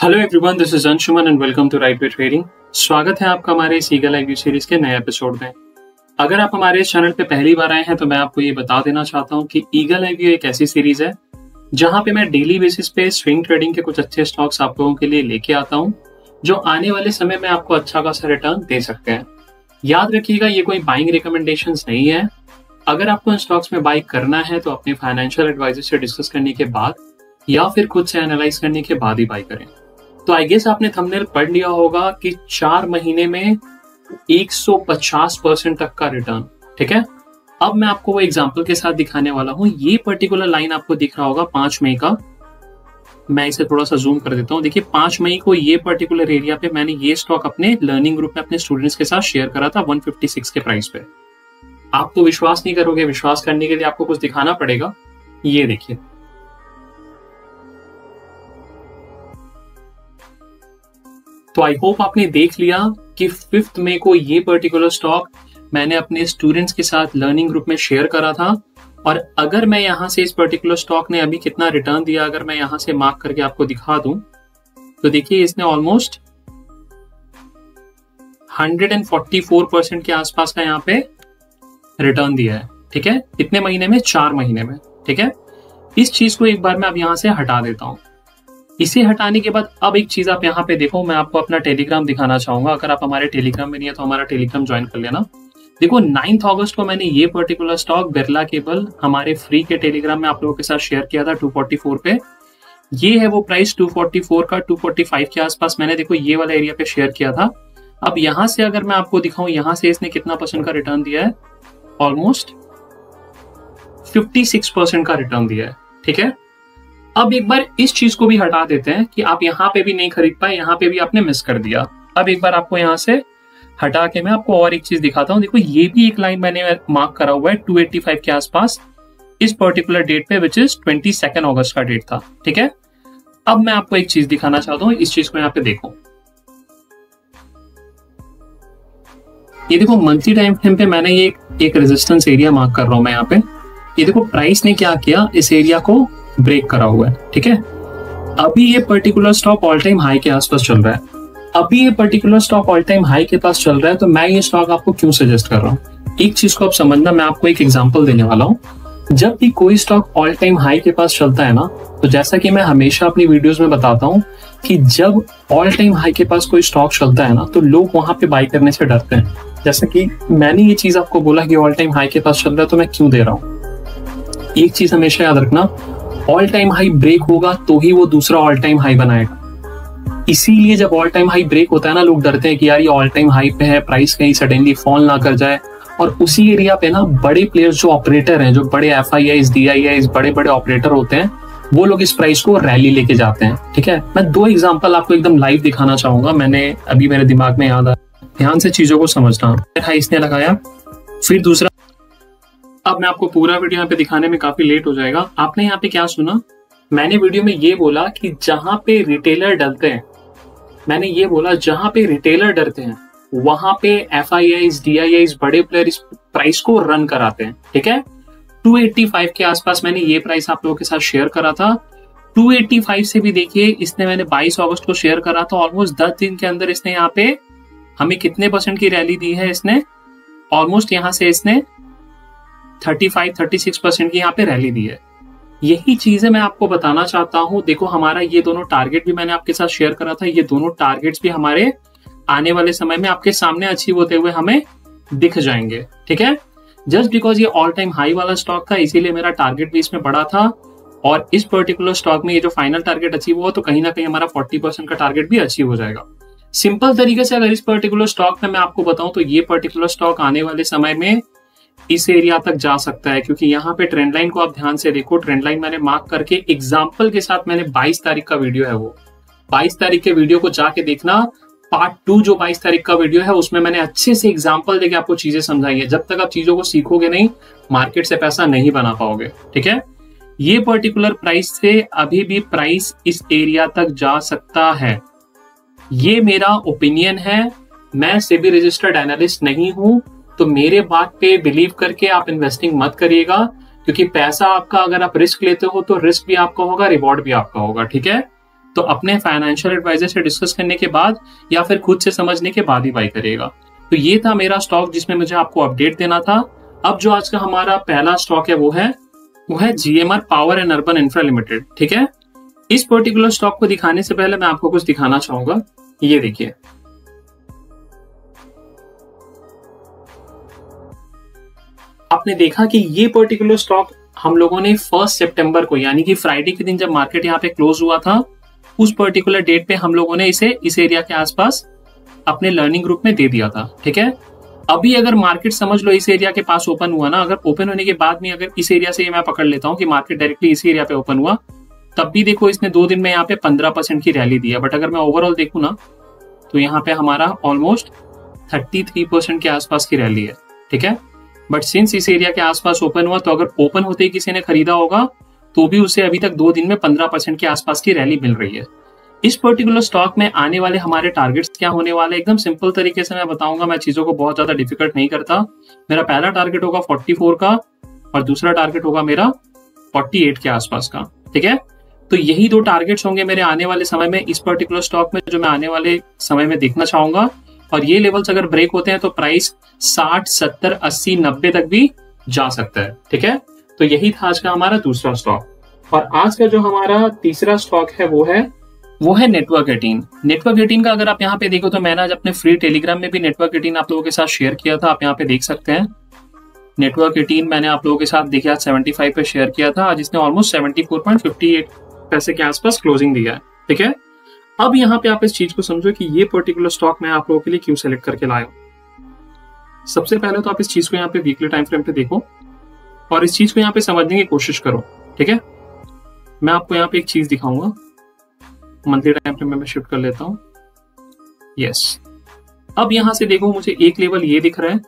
Hello everyone, this is Anshuman and welcome to right way trading. स्वागत है आपका हमारे इस ईगल आईव्यू सीरीज के नए एपिसोड में। अगर आप हमारे इस चैनल पे पहली बार आए हैं तो मैं आपको ये बता देना चाहता हूँ कि ईगल आईव्यू एक ऐसी सीरीज है जहाँ पे मैं डेली बेसिस पे स्विंग ट्रेडिंग के कुछ अच्छे स्टॉक्स आप लोगों के लिए लेके आता हूँ जो आने वाले समय में आपको अच्छा खासा रिटर्न दे सकते हैं। याद रखिएगा, ये कोई बाइंग रिकमेंडेशंस नहीं है। अगर आपको इन स्टॉक्स में बाई करना है तो अपने फाइनेंशियल एडवाइजर से डिस्कस करने के बाद या फिर खुद से एनालाइज करने के बाद ही बाई करें। तो आई गेस आपने थंबनेल पढ़ लिया होगा कि 4 महीने में 150% तक का रिटर्न। ठीक है, अब मैं आपको वो एग्जांपल के साथ दिखाने वाला हूं। ये पर्टिकुलर लाइन आपको दिख रहा होगा 5 मई का। मैं इसे थोड़ा सा जूम कर देता हूं। देखिए 5 मई को ये पर्टिकुलर एरिया पे मैंने ये स्टॉक अपने लर्निंग ग्रुप में अपने स्टूडेंट्स के साथ शेयर करा था 156 के प्राइस पे। आपको विश्वास नहीं करोगे, विश्वास करने के लिए आपको कुछ दिखाना पड़ेगा। ये देखिए, तो आई होप आपने देख लिया कि 5 मई को ये पर्टिकुलर स्टॉक मैंने अपने स्टूडेंट्स के साथ लर्निंग ग्रुप में शेयर करा था। और अगर मैं यहां से इस पर्टिकुलर स्टॉक ने अभी कितना रिटर्न दिया, अगर मैं यहां से मार्क करके आपको दिखा दूं तो देखिए इसने ऑलमोस्ट 144% के आसपास का यहाँ पे रिटर्न दिया है। ठीक है, कितने महीने में? 4 महीने में। ठीक है, इस चीज को एक बार मैं अब यहां से हटा देता हूं। इसे हटाने के बाद अब एक चीज आप यहाँ पे देखो, मैं आपको अपना टेलीग्राम दिखाना चाहूंगा। अगर आप हमारे टेलीग्राम में नहीं है तो हमारा टेलीग्राम ज्वाइन कर लेना। देखो 9 अगस्त को मैंने ये पर्टिकुलर स्टॉक बिरला केबल हमारे फ्री के टेलीग्राम में आप लोगों के साथ शेयर किया था 244 पे। ये है वो प्राइस 244 का, 245 के आसपास मैंने देखो ये वाला एरिया पे शेयर किया था। अब यहां से अगर मैं आपको दिखाऊं, यहां से इसने कितना % का रिटर्न दिया है? ऑलमोस्ट 56% का रिटर्न दिया है। ठीक है, अब एक बार इस चीज को भी हटा देते हैं कि आप यहाँ पे भी नहीं खरीद पाए, यहाँ पे भी आपने मिस कर दिया। अब एक बार आपको यहाँ से हटा के मैं आपको और एक चीज दिखाता हूँ। देखो ये भी एक लाइन मैंने मार्क करा हुआ है 285 के आसपास इस पर्टिकुलर डेट पे, विच इज 22 अगस्त का डेट था। ठीक है, अब मैं आपको एक चीज दिखाना चाहता हूँ। इस चीज को यहाँ पे देखो, ये देखो मंथली टाइम फ्रेम पे मैंने ये एक रेजिस्टेंस एरिया मार्क कर रहा हूं मैं यहाँ पे। ये देखो प्राइस ने क्या किया, इस एरिया को ब्रेक करा हुआ है। ठीक है, अभी ये particular stock all time high के आसपास चल रहा है। अभी ये particular stock all time high के पास चल रहा है, तो मैं ये स्टॉक आपको क्यों सजेस्ट कर रहा हूँ? एक चीज को आप समझना, मैं आपको एक एग्जांपल देने वाला हूँ। जब भी कोई स्टॉक ऑल टाइम हाई के पास चलता है ना, तो जैसा कि मैं हमेशा अपनी वीडियोस में बताता हूँ कि जब ऑल टाइम हाई के पास कोई स्टॉक चलता है ना, तो लोग वहां पे बाई करने से डरते हैं। जैसा कि मैंने ये चीज आपको बोला कि ऑल टाइम हाई के पास चल रहा है तो मैं क्यों दे रहा हूँ। एक चीज हमेशा याद रखना, ऑल टाइम हाई ब्रेक होगा तो ही वो दूसरा ऑल टाइम हाई बनाएगा। इसीलिए जब ऑल टाइम हाई ब्रेक होता है ना, लोग डरते हैं कि यार ये ऑल टाइम हाई पे है, प्राइस कहीं सडनली फॉल ना कर जाए। और उसी एरिया पे ना बड़े प्लेयर्स जो ऑपरेटर हैं, जो बड़े FIIs, DIIs, बड़े बड़े ऑपरेटर होते हैं, वो लोग इस प्राइस को रैली लेके जाते हैं। ठीक है, मैं 2 एग्जाम्पल आपको एकदम लाइव दिखाना चाहूंगा। मैंने अभी मेरे दिमाग में याद आया, ध्यान से चीजों को समझना। इसने लगाया, फिर दूसरा। अब मैं आपको पूरा वीडियो यहाँ पे दिखाने में काफी लेट हो जाएगा। आपने यहाँ पे क्या सुना? मैंने वीडियो में ये बोला कि जहां पे रिटेलर डरते हैं, मैंने ये बोला जहां पे रिटेलर डरते हैं वहां पे FIIs, DIIs, बड़े प्लेयर इस प्राइस को रन कराते हैं। ठीक है, 285 के आसपास मैंने ये प्राइस आप लोगों के साथ शेयर करा था। 285 से भी देखिए इसने मैंने 22 अगस्त को शेयर करा था। ऑलमोस्ट 10 दिन के अंदर इसने यहाँ पे हमें कितने % की रैली दी है? इसने ऑलमोस्ट यहाँ से इसने 35-36% की यहाँ पे रैली दी है। यही चीजें मैं आपको बताना चाहता हूं। देखो हमारा ये दोनों टारगेट भी मैंने आपके साथ शेयर करा था। ये दोनों टारगेट्स भी हमारे आने वाले समय में आपके सामने अचीव होते हुए हमें दिख जाएंगे। ठीक है, जस्ट बिकॉज ये ऑल टाइम हाई वाला स्टॉक था इसीलिए मेरा टारगेट भी इसमें बड़ा था। और इस पर्टिकुलर स्टॉक में ये जो फाइनल टारगेट अचीव हुआ तो कहीं ना कहीं हमारा 40% का टारगेट भी अचीव हो जाएगा। सिंपल तरीके से अगर इस पर्टिकुलर स्टॉक में मैं आपको बताऊं तो ये पर्टिकुलर स्टॉक आने वाले समय में इस एरिया तक जा सकता है, क्योंकि यहाँ पे ट्रेंड लाइन को आप ध्यान से देखो। ट्रेंड लाइन मैंने मार्क करके एग्जांपल के साथ मैंने 22 तारीख का वीडियो है, वो 22 तारीख के वीडियो को जाके देखना। पार्ट 2 जो 22 तारीख का वीडियो है उसमें मैंने अच्छे से एग्जांपल देके आपको चीजें समझाई है। जब तक आप चीजों को सीखोगे नहीं, मार्केट से पैसा नहीं बना पाओगे। ठीक है, ये पर्टिकुलर प्राइस से अभी भी प्राइस इस एरिया तक जा सकता है। ये मेरा ओपिनियन है, मैं सेबी रजिस्टर्ड एनालिस्ट नहीं हूं, तो मेरे बात पे बिलीव करके आप इन्वेस्टिंग मत करिएगा, क्योंकि पैसा आपका अगर आप रिस्क लेते हो तो रिस्क भी आपका होगा, रिवॉर्ड भी आपका होगा। ठीक है, तो अपने फाइनेंशियल एडवाइजर से डिस्कस करने के बाद या फिर खुद से समझने के बाद ही बाई करिएगा। तो ये था मेरा स्टॉक जिसमें मुझे आपको अपडेट देना था। अब जो आज का हमारा पहला स्टॉक है वो है GMR power and urban infra limited. ठीक है, इस पर्टिकुलर स्टॉक को दिखाने से पहले मैं आपको कुछ दिखाना चाहूंगा। ये देखिए, आपने देखा कि ये पर्टिकुलर स्टॉक हम लोगों ने 1 सितंबर को यानी कि फ्राइडे के दिन जब मार्केट यहाँ पे क्लोज हुआ था, उस पर्टिकुलर डेट पे हम लोगों ने इसे इस एरिया के आसपास अपने लर्निंग ग्रुप में दे दिया था। ठीक है, अभी अगर मार्केट समझ लो इस एरिया के पास ओपन हुआ ना, अगर ओपन होने के बाद में अगर इस एरिया से मैं पकड़ लेता हूँ कि मार्केट डायरेक्टली इसी एरिया पे ओपन हुआ, तब भी देखो इसने 2 दिन में यहाँ पे 15% की रैली दी है। बट अगर मैं ओवरऑल देखूँ ना तो यहाँ पे हमारा ऑलमोस्ट 33% के आसपास की रैली है। ठीक है, बट सिंस इस एरिया के आसपास ओपन हुआ, तो अगर ओपन होते ही किसी ने खरीदा होगा तो भी उसे अभी तक 2 दिन में 15% के आसपास की रैली मिल रही है। इस पर्टिकुलर स्टॉक में आने वाले हमारे टारगेट्स क्या होने वाले, एकदम सिंपल तरीके से मैं बताऊंगा। मैं चीजों को बहुत ज्यादा डिफिकल्ट नहीं करता। मेरा पहला टारगेट होगा 44 का और दूसरा टारगेट होगा मेरा 48 के आसपास का। ठीक है, तो यही 2 टारगेट्स होंगे मेरे आने वाले समय में इस पर्टिकुलर स्टॉक में, जो मैं आने वाले समय में देखना चाहूंगा। और ये लेवल्स अगर ब्रेक होते हैं तो प्राइस 60, 70, 80, 90 तक भी जा सकता है। ठीक है, तो यही था आज का हमारा दूसरा स्टॉक। और आज का जो हमारा तीसरा स्टॉक है वो है नेटवर्क 18। नेटवर्क 18 का अगर आप यहाँ पे देखो तो मैंने आज अपने फ्री टेलीग्राम में भी नेटवर्क 18 आप लोगों के साथ शेयर किया था। आप यहाँ पे देख सकते हैं नेटवर्क 18 मैंने आप लोगों के साथ देखिए आज 75 पे शेयर किया था। आज इसने ऑलमोस्ट 74.58 पैसे के आसपास क्लोजिंग दिया है। ठीक है, अब यहाँ पे आप इस चीज को समझो कि ये पर्टिकुलर स्टॉक मैं आप लोगों के लिए क्यों सेलेक्ट करके लाया हूं। सबसे पहले तो आप इस चीज को यहाँ पे वीकली टाइम फ्रेम पे देखो और इस चीज को यहाँ पे समझने की कोशिश करो। ठीक है, मैं आपको यहाँ पे एक चीज दिखाऊंगा। मंथली टाइम फ्रेम में मैं शिफ्ट कर लेता हूं। यस, अब यहां से देखो मुझे एक लेवल ये दिख रहा है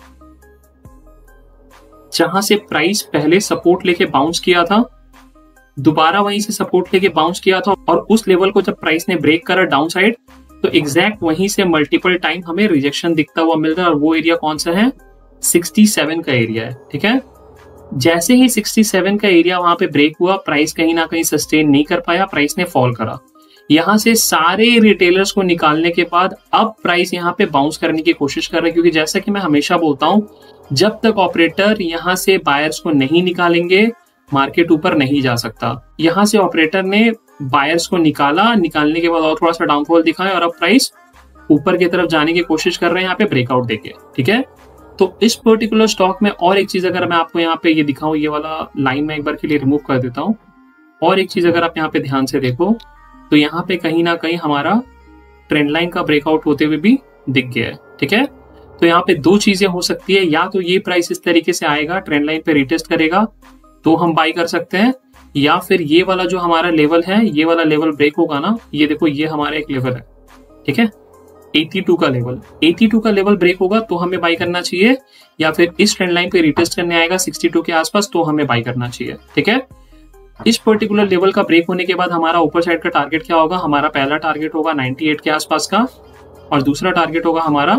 जहां से प्राइस पहले सपोर्ट लेके बाउंस किया था, दोबारा वहीं से सपोर्ट लेके बाउंस किया था और उस लेवल को जब प्राइस ने ब्रेक करा डाउन साइड, तो एग्जैक्ट वहीं से मल्टीपल टाइम हमें रिजेक्शन दिखता हुआ मिल रहा है। और वो एरिया कौन सा है, 67 का एरिया है। ठीक है, जैसे ही 67 का एरिया वहां पे ब्रेक हुआ, प्राइस कहीं ना कहीं सस्टेन नहीं कर पाया, प्राइस ने फॉल करा। यहां से सारे रिटेलर्स को निकालने के बाद अब प्राइस यहां पे बाउंस करने की कोशिश कर रहा है, क्योंकि जैसा कि मैं हमेशा बोलता हूं, जब तक ऑपरेटर यहां से बायर्स को नहीं निकालेंगे मार्केट ऊपर नहीं जा सकता। यहां से ऑपरेटर ने बायर्स को निकालने के बाद और थोड़ा सा डाउनफॉल दिखाया और अब प्राइस ऊपर की तरफ जाने की कोशिश कर रहे हैं यहाँ पे ब्रेकआउट देके। ठीक है, तो इस पर्टिकुलर स्टॉक में और एक चीज अगर मैं आपको यहाँ पे ये दिखाऊं, ये वाला लाइन में एक बार के लिए रिमूव कर देता हूं। और एक चीज अगर आप यहाँ पे ध्यान से देखो तो यहाँ पे कहीं ना कहीं हमारा ट्रेंड लाइन का ब्रेकआउट होते हुए भी दिख गया है। ठीक है, तो यहाँ पे 2 चीजें हो सकती है, या तो ये प्राइस इस तरीके से आएगा, ट्रेंड लाइन पे रिटेस्ट करेगा तो हम बाई कर सकते हैं, या फिर ये वाला जो हमारा लेवल है, ये वाला लेवल ब्रेक होगा ना, ये देखो ये हमारा एक लेवल है। ठीक है, 82 का लेवल ब्रेक होगा तो हमें बाई करना चाहिए, या फिर इस ट्रेंड लाइन पे रिटेस्ट करने आएगा 62 के आसपास तो हमें बाई करना चाहिए। ठीक है, इस पर्टिकुलर लेवल का ब्रेक होने के बाद हमारा ऊपर साइड का टारगेट क्या होगा, हमारा पहला टारगेट होगा 98 के आसपास का और दूसरा टारगेट होगा हमारा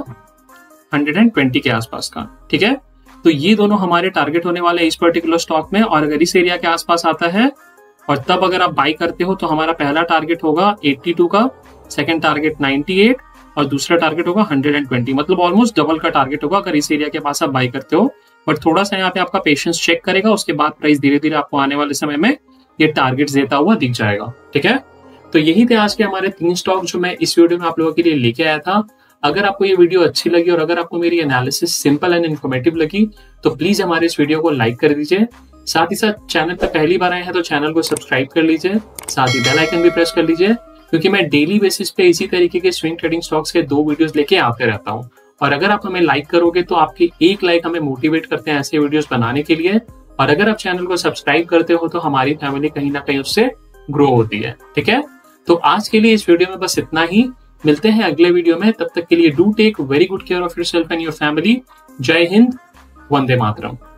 120 के आसपास का। ठीक है, तो ये दोनों हमारे टारगेट होने वाले इस पर्टिकुलर स्टॉक में। और अगर इस एरिया के आसपास आता है और तब अगर आप बाई करते हो तो हमारा पहला टारगेट होगा 82 का, सेकंड टारगेट 98 और दूसरा टारगेट होगा 120। मतलब ऑलमोस्ट डबल का टारगेट होगा अगर इस एरिया के पास आप बाई करते हो। बट थोड़ा सा यहाँ पे आपका पेशेंस चेक करेगा, उसके बाद प्राइस धीरे धीरे आपको आने वाले समय में ये टारगेट्स देता हुआ दिख जाएगा। ठीक है, तो यही थे आज के हमारे 3 स्टॉक जो मैं इस वीडियो में आप लोगों के लिए लेके आया था। अगर आपको ये वीडियो अच्छी लगी और अगर आपको मेरी एनालिसिस सिंपल एंड इन्फॉर्मेटिव लगी तो प्लीज हमारे इस वीडियो को लाइक कर दीजिए। साथ ही साथ चैनल पर पहली बार आए हैं तो चैनल को सब्सक्राइब कर लीजिए, साथ ही बेल आइकन भी प्रेस कर लीजिए, क्योंकि मैं डेली बेसिस पे इसी तरीके के स्विंग ट्रेडिंग स्टॉक्स के 2 वीडियोस लेके आते रहता हूँ। और अगर आप हमें लाइक करोगे तो आपकी एक लाइक हमें मोटिवेट करते हैं ऐसे वीडियोस बनाने के लिए। और अगर आप चैनल को सब्सक्राइब करते हो तो हमारी फैमिली कहीं ना कहीं उससे ग्रो होती है। ठीक है, तो आज के लिए इस वीडियो में बस इतना ही। मिलते हैं अगले वीडियो में, तब तक के लिए do take very good care of yourself and your family. जय हिंद, वंदे मातरम।